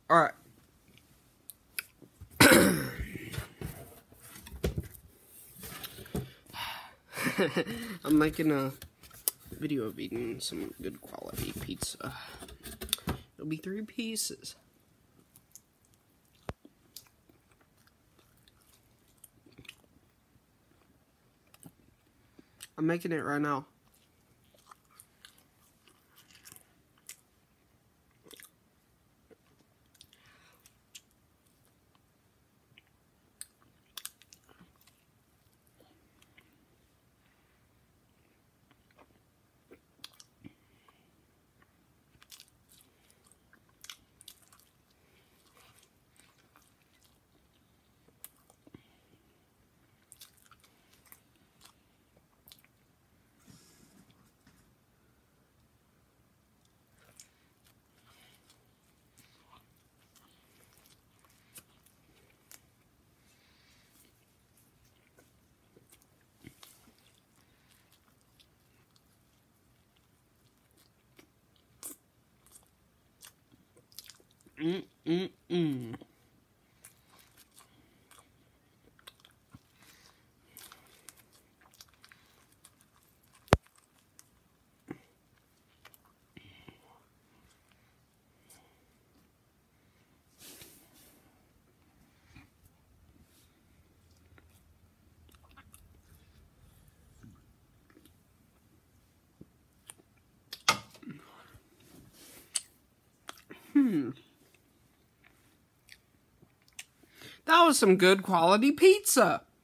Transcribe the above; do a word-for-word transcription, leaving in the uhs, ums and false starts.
Alright. I'm making a video of eating some good quality pizza. It'll be three pieces. I'm making it right now. Mm, mm, mm. Hmm. That was some good quality pizza.